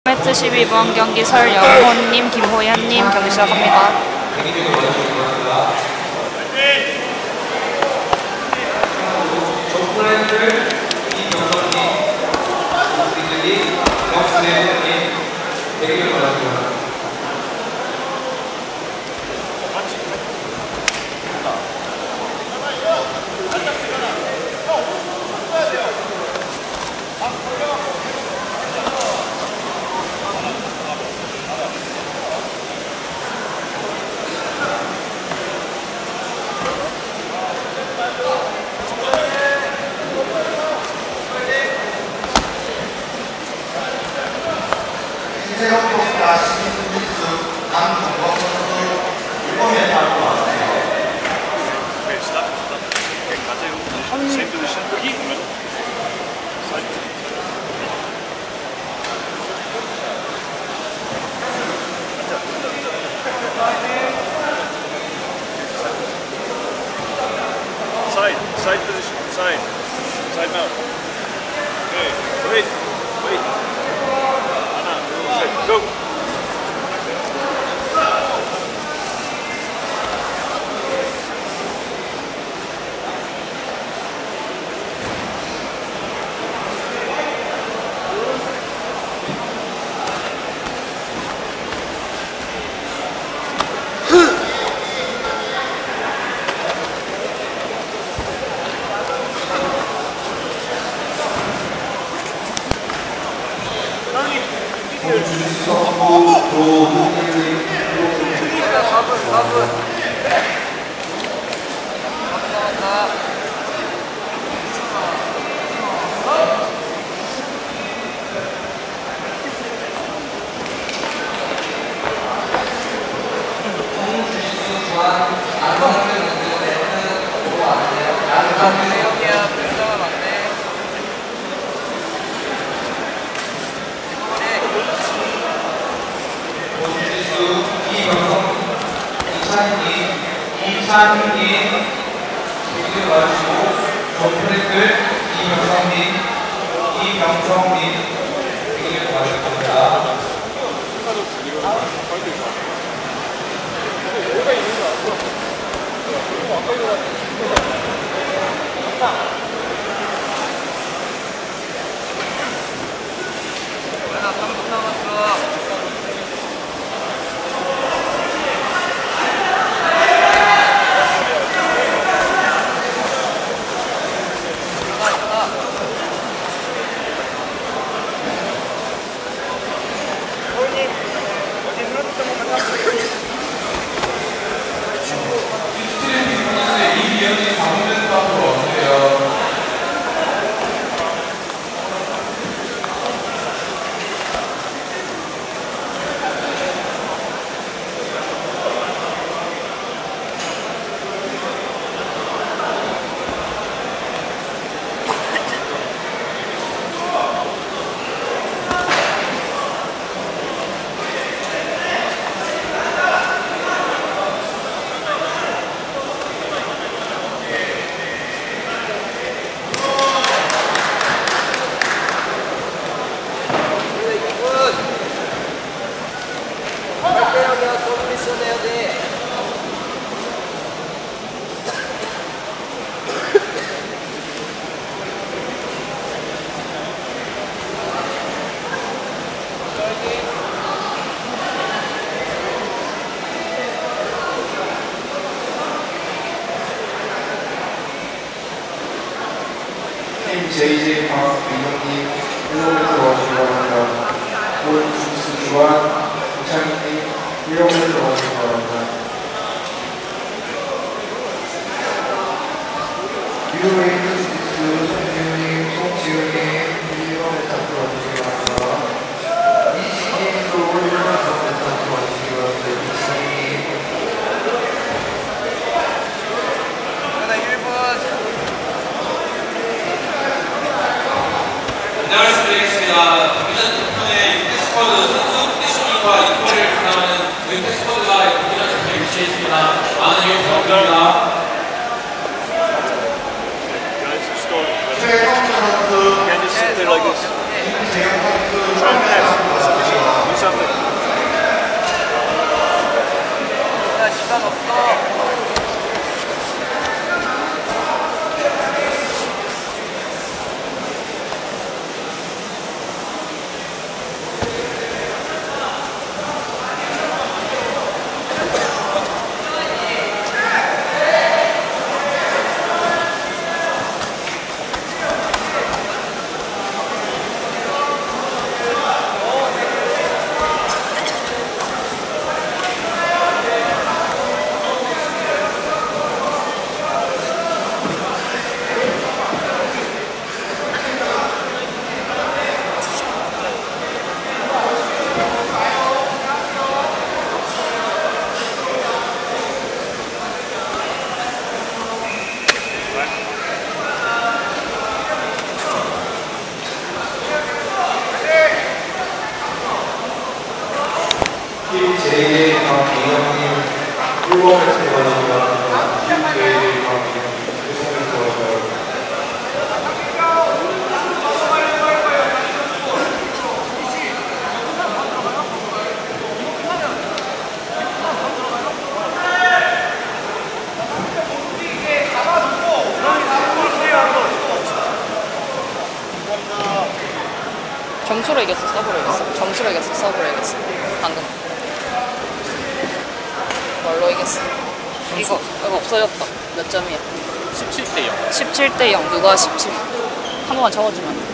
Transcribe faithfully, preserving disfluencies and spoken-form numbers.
매트 십이 번 경기 설영호님, 김호연님 경기 시작합니다. 신세영 선수가 신민수 선수, 남동건 선수 일 번에 따로 왔어요. Okay, stop, stop. Okay, 가세요. Same position. Keep in the middle. Side. Side, side position, side. Side mount. Okay, wait, wait. Go. 이찬님, 이기를 마시고 전프레클 이병성님, 이병성님 이기를 마실 겁니다. 나 삼 분 남았어. 제이제이 방학 이동님 일본에서 와주시기 바랍니다. 본 주스 주한 이창희님 일본에서 와주시기 바랍니다. 유레이드 주스 손지훈님, 송지훈님 일본에서 와주시기 바랍니다. 이시님도 일본에서 와주시기 바랍니다. 이시님 하나 일 분. 네, 말씀드리겠습니다. 팀 제이의 박민영님 일 번 매트 들어가시면 팀 제이의 박민영님 일 번 매트 들어가셔요. 점수로 이겼어, 서브로 이겼어. 점수로 이겼어, 서브로 이겼어. 방금. 뭘로 이겼어? 이거, 이거 없어졌다. 몇 점이야? 십칠 대 영. 십칠 대 영. 누가 십칠? 한 번만 적어주면.